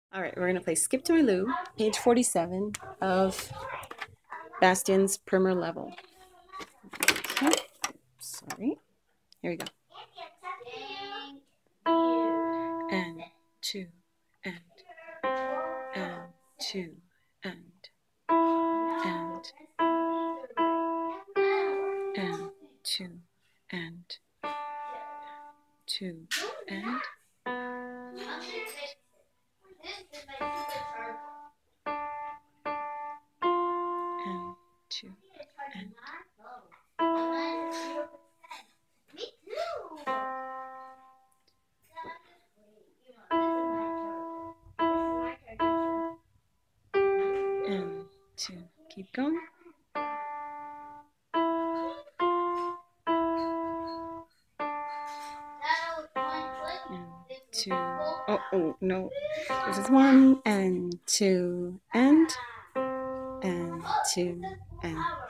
All right, we're going to play Skip to My Lou, page 47 of Bastien's Primer level. Okay. Sorry. Here we go. And two, and two, and two, and two, and two, and two. Keep going. And two. Oh no. This is one and two and two and